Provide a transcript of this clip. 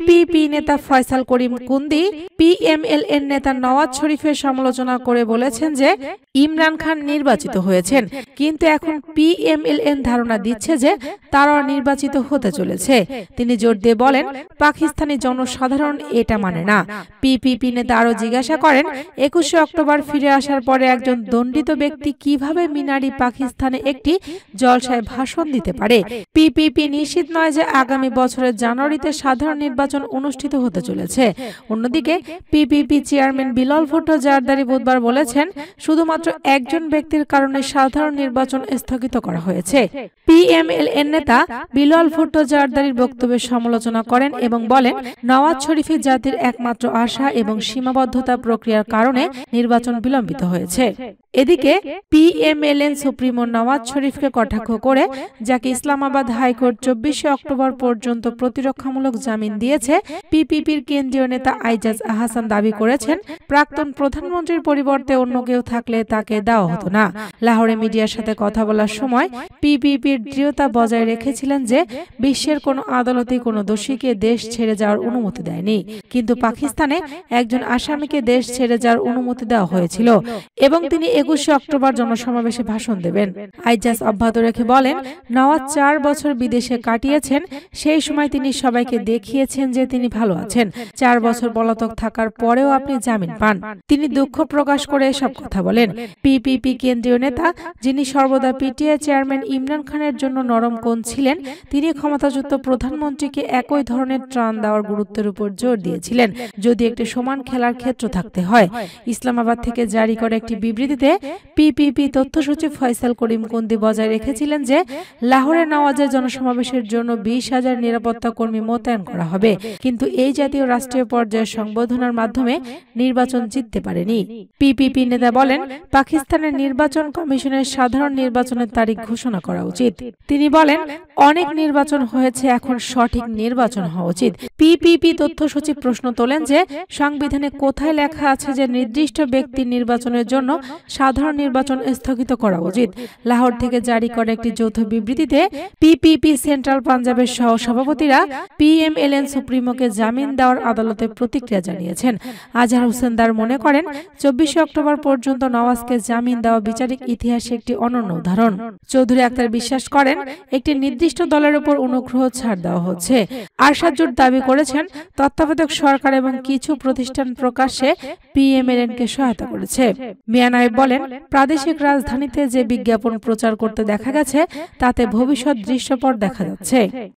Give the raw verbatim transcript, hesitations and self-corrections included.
PPP নেতা ফয়সাল করিম কুন্দি PML-N নেতা নওয়াজ শরীফের সমালোচনা করে বলেছেন যে ইমরান খান নির্বাচিত হয়েছেন, কিন্তু এখন পিএমএলএন ধারণা দিচ্ছে যে তারাও নির্বাচিত হতে চলেছে। তিনি জোর দিয়ে বলেন, পাকিস্তানি জনসাধারণ এটা মানে না। পিপিপি নেতা আরো জিজ্ঞাসা করেন, একুশে অক্টোবর ফিরে আসার পরে একজন দণ্ডিত ব্যক্তি কিভাবে মিনারি পাকিস্তানে একটি জলসায় ভাষণ দিতে পারে। পিপিপি নিশ্চিত নয় যে আগামী বছরের জানুয়ারিতে সাধারণ নির্বাচন অনুষ্ঠিত হতে চলেছে। অন্যদিকে পিপিপি চেয়ারম্যান বিলাল ভুট্টো জারদারি বুধবার বলেছেন, শুধুমাত্র একজন ব্যক্তির কারণে সাধারণ নির্বাচন স্থগিত করা হয়েছে। পিএমএলএন নেতা বিলাল ভুট্টো জারদারির বক্তব্যের সমালোচনা করেন এবং বলেন, নওয়াজ শরীফের জাতির একমাত্র আশা এবং সীমাবদ্ধতা প্রক্রিয়ার কারণে নির্বাচন বিলম্বিত হয়েছে। এদিকে পিএমএলএন সুপ্রিমো নওয়াজ শরীফকে কটাক্ষ করে, যাকে ইসলামাবাদ হাইকোর্ট চব্বিশে অক্টোবর পর্যন্ত প্রতিরক্ষামূলক জামিন দিয়েছে, পিপিপির কেন্দ্রীয় নেতা আইজাজ আহসান দাবি করেছেন, প্রাক্তন প্রধানমন্ত্রীর পরিবর্তে অন্য কেউ থাকলে তাকে দেওয়া হতো না। লাহোরে মিডিয়ার সাথে কথা বলার সময় পিপিপির দৃঢ়তা বজায় রেখেছিলেন যে বিশ্বের কোনো আদালতই কোনো দোষীকে দেশ ছেড়ে যাওয়ার অনুমতি দেয়নি, কিন্তু পাকিস্তানে একজন আসামিকে দেশ ছেড়ে যাওয়ার অনুমতি দেওয়া হয়েছিল এবং তিনি একুশে অক্টোবর জনসমাবেশে ভাষণ দেবেন। আইজাজ অব্যাহত রেখে বলেন, নওয়াজ চার বছর বিদেশে কাটিয়েছেন, সেই সময় তিনি সবাইকে দেখিয়েছেন যে তিনি ভালো আছেন। চার বছর পলাতক থাকার পরেও আপনি জামিন পান। তিনি দুঃখ প্রকাশ করে এসব কথা বলেন। পিপিপি কেন্দ্রীয় নেতা, যিনি সর্বদা পিটিআই চেয়ারম্যান ইমরান খানের জন্য নরম কোণ ছিলেন, তিনি ক্ষমতাযুক্ত প্রধানমন্ত্রীকে একই ধরনের ত্রাণ দেওয়ার গুরুত্বের উপর জোর দিয়েছিলেন, যদি একটি সমান খেলার ক্ষেত্র থাকতে হয়। ইসলামাবাদ থেকে জারি করা একটি বিবৃতিতে পিপিপি তথ্য সচিব ফয়সাল করিম কুন্দি বজায় রেখেছিলেন যে লাহোরে নওয়াজের জনসমাবেশের জন্য বিশ হাজার নিরাপত্তা কর্মী মোতায়েন করা হবে, কিন্তু এই জাতীয় রাষ্ট্রীয় পর্যায়ের সংবর্ধনার মাধ্যমে নির্বাচন জিততে পারেনি। পিপিপি নেতা বলেন, পাকিস্তানের নির্বাচন কমিশনের সাধারণ নির্বাচনের তারিখ ঘোষণা করা উচিত। তিনি বলেন, অনেক নির্বাচন হয়েছে, এখন সঠিক নির্বাচন হওয়া উচিত। পিপিপি তথ্য সচিব প্রশ্ন তোলেন যে সংবিধানে কোথায় লেখা আছে যে নির্দিষ্ট ব্যক্তির নির্বাচনের জন্য সাধারণ নির্বাচন স্থগিত করা উচিত। লাহোর থেকে জারি করা একটি যৌথ বিবৃতিতে পিপিপি সেন্ট্রাল পাঞ্জাবের সহ সভাপতিরা পিএমএলএন সুপ্রিমোকে জামিন দেওয়ার আদালতে প্রতিক্রিয়া জানিয়েছেন। আজহার হোসেন দার মনে করেন, চব্বিশে অক্টোবর পর্যন্ত নওয়াজকে জামিন দেওয়া বিচারিক ইতিহাসে একটি অনন্য উদাহরণ। চৌধুরী আক্তার বিশ্বাস করেন, একটি নির্দিষ্ট দলের উপর অনুগ্রহ ছাড় দেওয়া হচ্ছে। আরশাদ জোট দাবি করেছেন, তত্ত্বাবধায়ক সরকার এবং কিছু প্রতিষ্ঠান প্রকাশ্যে পিএমএলএনকে সহায়তা করেছে। মিয়া নায়েব বলেন, প্রাদেশিক রাজধানীতে যে বিজ্ঞাপন প্রচার করতে দেখা গেছে, তাতে ভবিষ্যৎ দৃশ্যপট দেখা যাচ্ছে।